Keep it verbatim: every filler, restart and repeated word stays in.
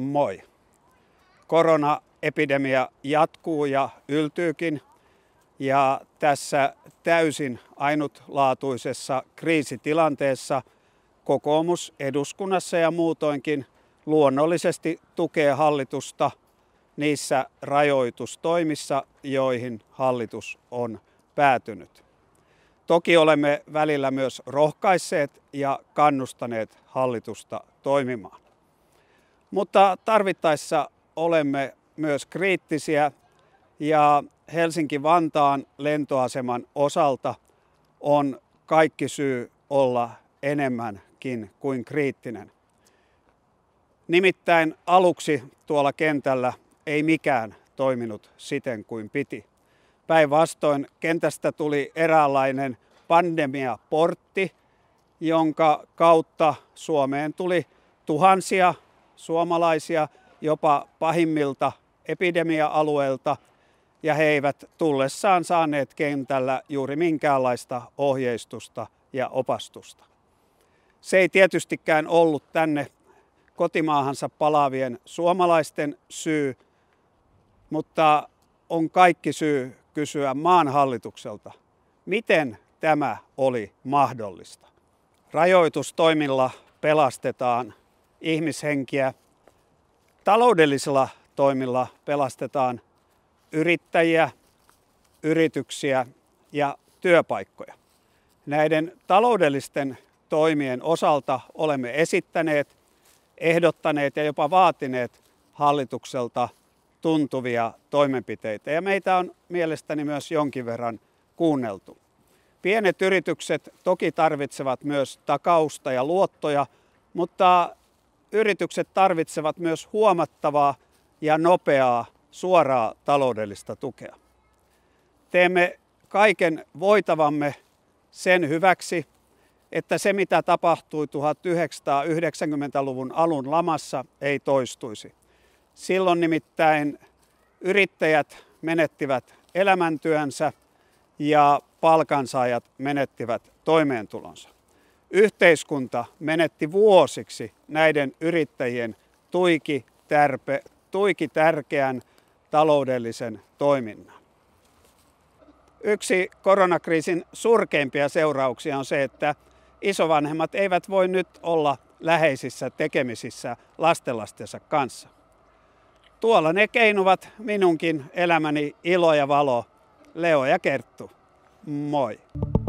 Moi. Koronaepidemia jatkuu ja yltyykin ja tässä täysin ainutlaatuisessa kriisitilanteessa kokoomus eduskunnassa ja muutoinkin luonnollisesti tukee hallitusta niissä rajoitustoimissa, joihin hallitus on päätynyt. Toki olemme välillä myös rohkaisseet ja kannustaneet hallitusta toimimaan. Mutta tarvittaessa olemme myös kriittisiä ja Helsinki-Vantaan lentoaseman osalta on kaikki syy olla enemmänkin kuin kriittinen. Nimittäin aluksi tuolla kentällä ei mikään toiminut siten kuin piti. Päinvastoin kentästä tuli eräänlainen pandemiaportti, jonka kautta Suomeen tuli tuhansia suomalaisia jopa pahimmilta epidemia-alueilta, ja he eivät tullessaan saaneet kentällä juuri minkäänlaista ohjeistusta ja opastusta. Se ei tietystikään ollut tänne kotimaahansa palaavien suomalaisten syy, mutta on kaikki syy kysyä maan hallitukselta, miten tämä oli mahdollista. Rajoitustoimilla pelastetaan ihmishenkiä, taloudellisilla toimilla pelastetaan yrittäjiä, yrityksiä ja työpaikkoja. Näiden taloudellisten toimien osalta olemme esittäneet, ehdottaneet ja jopa vaatineet hallitukselta tuntuvia toimenpiteitä, ja meitä on mielestäni myös jonkin verran kuunneltu. Pienet yritykset toki tarvitsevat myös takausta ja luottoja, mutta yritykset tarvitsevat myös huomattavaa ja nopeaa suoraa taloudellista tukea. Teemme kaiken voitavamme sen hyväksi, että se mitä tapahtui tuhatyhdeksänsataayhdeksänkymmentäluvun alun lamassa ei toistuisi. Silloin nimittäin yrittäjät menettivät elämäntyönsä ja palkansaajat menettivät toimeentulonsa. Yhteiskunta menetti vuosiksi näiden yrittäjien tuiki, tärpe, tuiki tärkeän taloudellisen toiminnan. Yksi koronakriisin surkeimpia seurauksia on se, että isovanhemmat eivät voi nyt olla läheisissä tekemisissä lastenlastensa kanssa. Tuolla ne keinuvat minunkin elämäni ilo ja valo, Leo ja Kerttu. Moi!